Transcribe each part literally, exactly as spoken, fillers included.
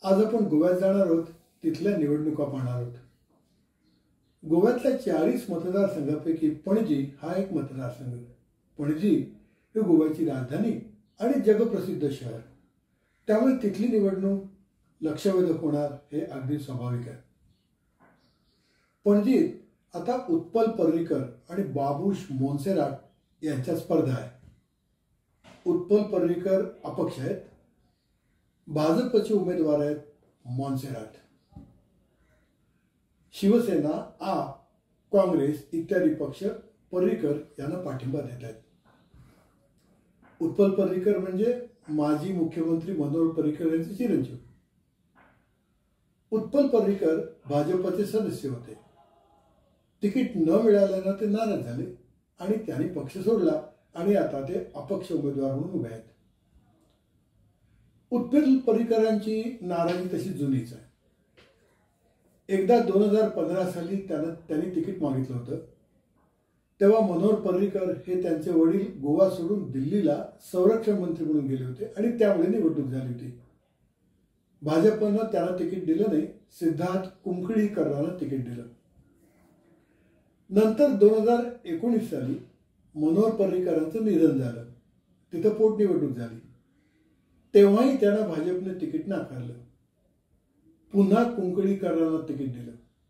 आज आपण गोव्यात जाणार आहोत, तिथल्या निवडणुका पाहणार आहोत। गोव्यातल्या चाळीस मतदारसंघापैकी पणजी हा एक मतदारसंघ। पणजी ही गोव्याची राजधानी आणि जगप्रसिद्ध शहर, त्यामुळे तिथली निवडणूक लक्षवेधक होणार हे अगदी स्वाभाविक आहे। पणजीत आता उत्पल पर्रीकर आणि बाबूश मोन्सेरात यांच्या स्पर्धा आहे। उत्पल पर्रीकर अपक्ष आहेत, भाजपचे उमेदवार आहेत मोन्सेरात। शिवसेना, आप, काँग्रेस इत्यादी पक्ष पर्रीकर यांना पाठिंबा देत आहेत। उत्पल पर्रीकर म्हणजे माजी मुख्यमंत्री मनोहर पर्रीकर यांचे चिरंजीव। उत्पल पर्रीकर भाजपचे सदस्य होते। तिकीट न मिळाल्याने ते नाराज झाले आणि त्यांनी पक्ष सोडला आणि आता ते अपक्ष उमेदवार म्हणून उभे आहेत। उत्पल पर्रीकरांची नाराजी तशी जुनीच आहे। एकदा दोन हजार पंधरा साली त्यांना त्यांनी तिकीट मागितलं होतं, तेव्हा मनोहर पर्रीकर हे त्यांचे वडील गोवा सोडून दिल्लीला संरक्षण मंत्री म्हणून गेले होते आणि त्यामुळे निवडणूक झाली होती। भाजपनं त्यांना तिकीट दिलं नाही, सिद्धार्थ कुंकळीकरांना तिकीट दिलं। नंतर दोन हजार एकोणीस साली मनोहर पर्रीकरांचं निधन झालं, तिथं पोटनिवडणूक झाली, तेव्हाही त्यांना भाजपने तिकीट नाकारलं। पुन्हा कुंकळीकरांना तिकीट दिलं।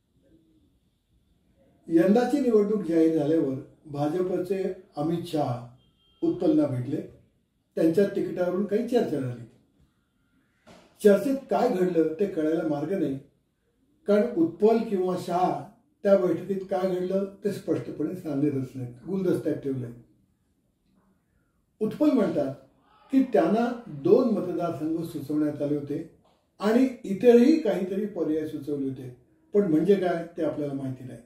यंदाची निवडणूक जाहीर झाल्यावर भाजपचे अमित शाह उत्पलला भेटले, त्यांच्या तिकिटावरून काही चर्चा झाली। चर्चेत काय घडलं ते कळायला मार्ग नाही, कारण उत्पल किंवा शाह त्या बैठकीत काय घडलं ते स्पष्टपणे सांगतच नाहीत, गुलदस्त्यात ठेवलंय। उत्पल म्हणतात की त्यांना दोन मतदारसंघ सुचवण्यात आले होते आणि इतरही काहीतरी पर्याय सुचवले होते, पण म्हणजे काय ते आपल्याला माहिती नाही।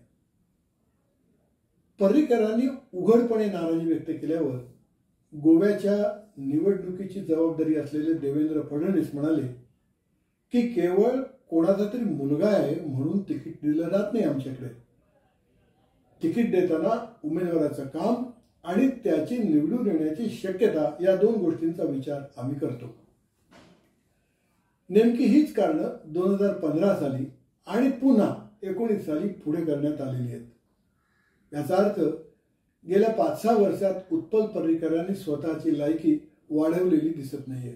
पर्रीकरांनी उघडपणे नाराजी व्यक्त केल्यावर गोव्याच्या निवडणुकीची जबाबदारी असलेले देवेंद्र फडणवीस म्हणाले की केवळ कोणाचा तरी मुलगा आहे म्हणून तिकीट दिलं जात नाही आमच्याकडे। तिकीट देताना उमेदवाराचं काम आणि त्याची निवडून येण्याची शक्यता या दोन गोष्टींचा विचार आम्ही करतो। नेमकी हीच कारणं दोन हजार पंधरा साली आणि पुन्हा एकोणीस साली पुढे करण्यात आलेली आहेत। याचा अर्थ गेल्या पाच सहा वर्षात उत्पल पर्रीकरांनी स्वतःची लायकी वाढवलेली दिसत नाहीये।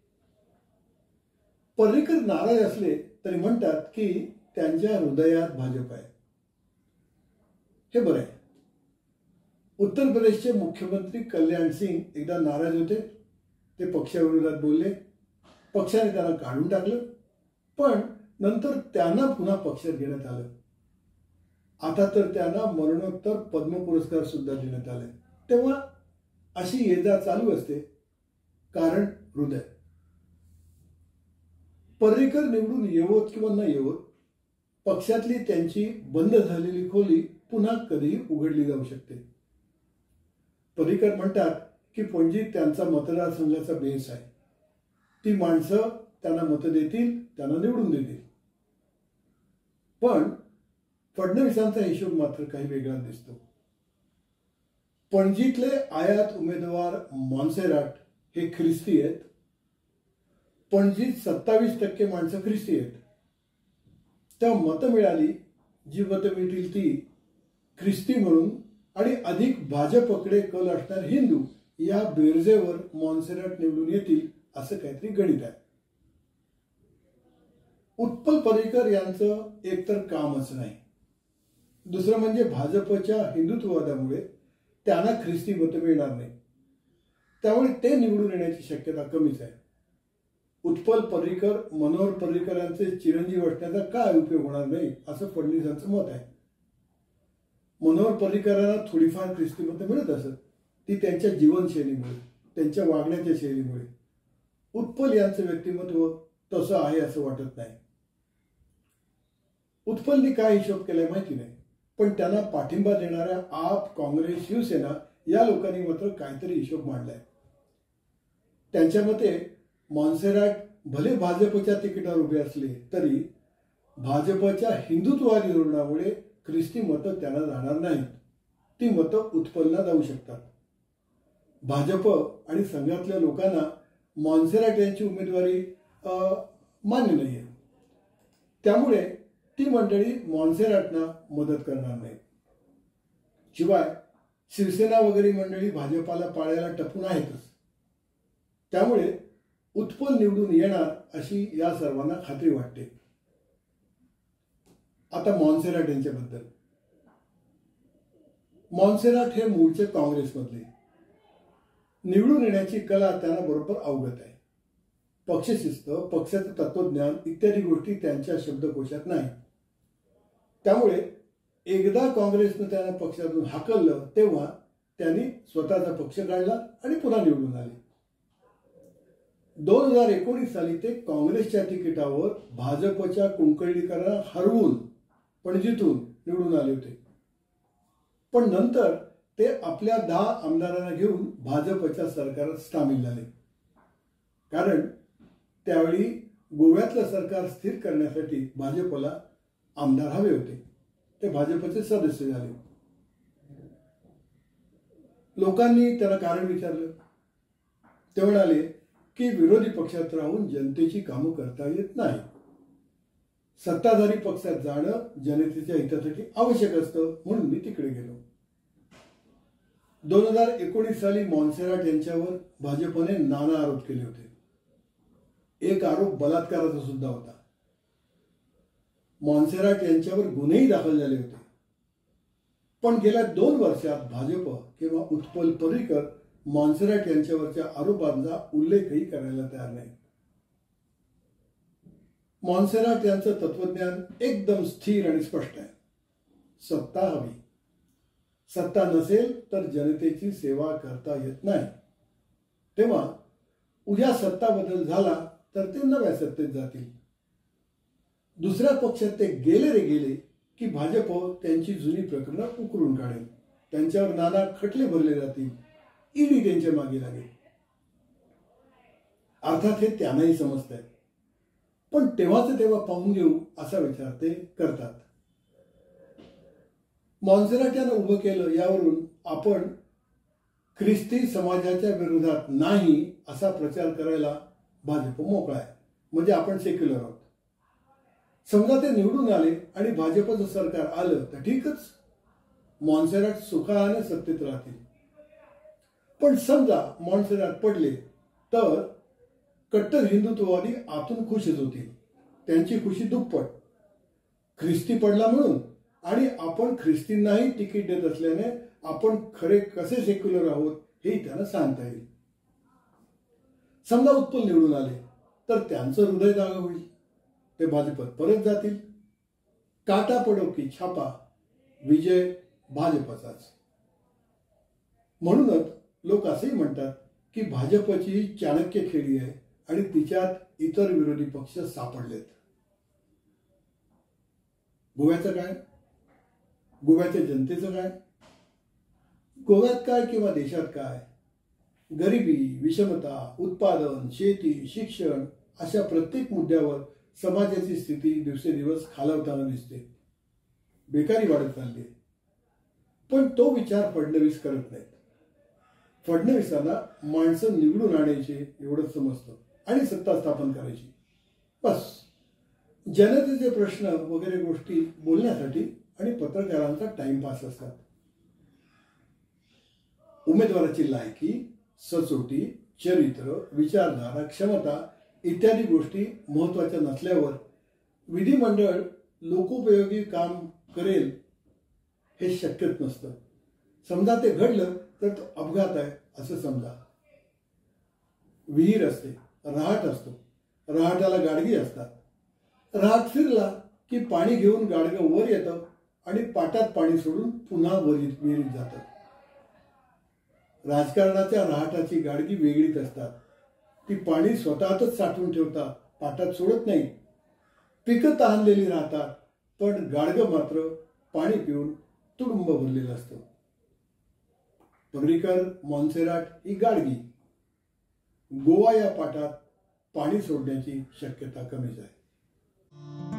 पर्रीकर नाराज असले तरी म्हणतात की त्यांच्या हृदयात भाजप आहे, हे बरं आहे। उत्तर प्रदेशचे मुख्यमंत्री कल्याण सिंग एकदा नाराज होते, ते पक्षाविरोधात बोलले, पक्षाने त्यांना काढून टाकलं, पण नंतर त्यांना पुन्हा पक्षात घेण्यात आलं। आता तर त्यांना मरणोत्तर पद्म पुरस्कार सुद्धा देण्यात आले। तेव्हा अशी ये जा चालू असते, कारण हृदय। पर्रीकर निवडून येवोत किंवा न येवोत, पक्षातली त्यांची बंद झालेली खोली पुन्हा कधीही उघडली जाऊ शकते। पर्रीकर म्हणतात की पणजी त्यांचा मतदारसंघाचा बेस आहे, ती माणसं त्यांना मत देतील, त्यांना निवडून देतील। पण फडणवीसांचा हिशोब मात्र काही वेगळा दिसतो। पणजीतले आयात उमेदवार मोन्सेरात हे ख्रिस्ती आहेत। पणजीत सत्तावीस टक्के माणसं ख्रिस्ती आहेत। त्या मतं मिळाली, जी मतं मिळतील ती ख्रिस्ती म्हणून आणि अधिक भाजपकडे कल असणार हिंदू या बेरजेवर मोन्सेरात निवडून येतील असं काहीतरी गणित आहे। उत्पल पर्रीकर यांचं एकतर कामच नाही, दुसरं म्हणजे भाजपच्या हिंदुत्ववादामुळे त्यांना ख्रिस्ती मतं मिळणार नाही, त्यामुळे ते निवडून येण्याची शक्यता कमीच आहे। उत्पल पर्रीकर मनोहर पर्रीकर यांचे चिरंजीव असण्याचा काय उपयोग होणार नाही असं फडणवीसांचं मत आहे। मनोहर पर्रीकरांना थोडीफार ख्रिस्ती मतं मिळत असत, ती त्यांच्या जीवनशैलीमुळे, त्यांच्या वागण्याच्या शैलीमुळे। उत्पल यांचं व्यक्तिमत्व तसं आहे असं वाटत नाही। उत्पलनी काय हिशोब केलाय माहिती नाही, पण त्यांना पाठिंबा देणाऱ्या आप, काँग्रेस, शिवसेना या लोकांनी मात्र काहीतरी हिशोब मांडलाय। त्यांच्या मते मोन्सेरात भले भाजपच्या तिकिटावर उभे असले तरी भाजपच्या हिंदुत्ववादी धोरणामुळे ख्रिस्ती मतं त्यांना जाणार नाहीत, ती मतं उत्पलला जाऊ शकतात। भाजप आणि संघातल्या लोकांना मोन्सेरात यांची उमेदवारी मान्य नाहीये। त्यामुळे ती मंडळी मॉन्सेराटना मदत करणार नाही. शिवाय शिवसेना वगैरे मंडळी भाजपाला पाळायला टपून आहेतच. त्यामुळे उत्पल निवडून येणार अशी या सर्वांना खात्री वाटते. आता मॉन्सेराट यांच्याबद्दल. मॉन्सेराट हे मूळचे काँग्रेसमधले. निवडून येण्याची कला त्यांना बरोबर अवगत आहे. पक्षशिस्त, पक्षाचं तत्वज्ञान इत्यादी गोष्टी त्यांच्या शब्दकोशात नाही. त्यामुळे एकदा काँग्रेसनं त्यांना पक्षातून हाकललं तेव्हा त्यांनी स्वतःचा पक्ष काढला आणि पुन्हा निवडून आले. दोन हजार एकोणीस साली ते काँग्रेसच्या तिकिटावर भाजपच्या कुंकळीकरांना हरवून पण जिथून निवडून आले होते. पण नंतर ते आपल्या दहा आमदारांना घेऊन भाजपच्या सरकारात सामील झाले. कारण त्यावेळी गोव्यातलं सरकार स्थिर करण्यासाठी भाजपला आमदार हवे होते. ते भाजपचे सदस्य झाले. लोकांनी त्याला कारण विचारलं. ते म्हणाले की विरोधी पक्षात राहून जनतेची कामं करता येत नाही. सत्ताधारी पक्षात जाणं जनतेच्या हितासाठी आवश्यक असतं, म्हणून मी तिकडे गेलो. दोन हजार एकोणीस साली मॉन्सेराट यांच्यावर भाजपने नाना आरोप केले होते. एक आरोप बलात्काराचा सुद्धा होता. मॉन्सेराट यांच्यावर गुन्हेही दाखल झाले होते. पण गेल्या दोन वर्षात भाजप किंवा उत्पल पर्रीकर मॉन्सेराट यांच्यावरच्या आरोपांचा उल्लेखही करायला तयार नाही. मॉन्सेराट यांचं तत्वज्ञान एकदम स्थिर आणि स्पष्ट आहे. सत्ता हवी. सत्ता नसेल तर जनतेची सेवा करता येत नाही. तेव्हा उद्या सत्ता बदल झाला तर ते नव्या सत्तेत जातील. दुसऱ्या पक्षात ते गेले रे गेले की भाजप त्यांची जुनी प्रकरणं उकरून काढेल. त्यांच्यावर नाना खटले भरले जातील. ईडी त्यांच्या मागे लागेल. अर्थात हे त्यांनाही समजत आहे. पण तेव्हाच तेव्हा पाहून घेऊ असा विचार ते करतात. मॉन्सेराट यांना उभं केलं यावरून आपण ख्रिस्ती समाजाच्या विरोधात नाही असा प्रचार करायला भाजप मोकळा आहे. म्हणजे आपण सेक्युलर आहोत. समजा ते निवडून आले आणि भाजपचं सरकार आलं तर ठीकच, मॉन्सेराट सुखाने सत्तेत राहतील. पण समजा मॉन्सेराट पडले तर कट्टर हिंदुत्ववादी आतून खुशच होतील. त्यांची खुशी दुप्पट. ख्रिस्ती पडला म्हणून आणि आपण ख्रिस्तींनाही तिकीट देत असल्याने आपण खरे कसे सेक्युलर आहोत हेही त्यांना सांगता येईल. समजा उत्पल निवडून आले तर त्यांचं हृदय जागं होईल. ते भाजपात परत जातील. काटा पडो की छापा, विजय भाजपचाच. म्हणूनच लोक असेही म्हणतात की भाजपची ही चाणक्य खेळी आहे आणि तिच्यात इतर विरोधी पक्ष सापडलेत. गोव्याचं काय? गोव्याच्या जनतेचं काय? गोव्यात काय किंवा देशात काय? गरिबी, विषमता, उत्पादन, शेती, शिक्षण अशा प्रत्येक मुद्द्यावर समाजाची स्थिती दिवसेदिवस खालावताना दिसते. बेकारी वाढत चालली. पण तो विचार फडणवीस करत नाहीत. फडणवीसांना माणसं निवडून आणायचे एवढंच समजतं आणि सत्ता स्थापन करायची, बस. जनतेचे प्रश्न वगैरे गोष्टी बोलण्यासाठी आणि पत्रकारांचा टाइमपास असतात. उमेदवाराची लायकी, सचोटी, चरित्र, विचारधारा, क्षमता इत्यादी गोष्टी महत्वाच्या नसल्यावर विधिमंडळ लोकोपयोगी काम करेल हे शक्यच नसतं. समजा ते घडलं तर तो अपघात आहे असं समजा. विहीर असते, रहाट असतो, रहाटाला गाडगी असतात. रहाट फिरला की पाणी घेऊन गाडगं वर येतं आणि पाटात पाणी सोडून पुन्हा वरीत विहिरीत जातं. राजकारणाच्या रहाटाची गाडगी वेगळीच असतात. ती पाणी स्वतःतच साठवून ठेवतात, पाटात सोडत नाही. पिकं तहानलेली राहतात, पण गाडगं मात्र पाणी पिऊन तुडुंब भरलेलं असतं. पर्रीकर, मॉन्सेराट ही गाडगी. गोवा या पाटात पाणी सोडण्याची शक्यता कमीच आहे.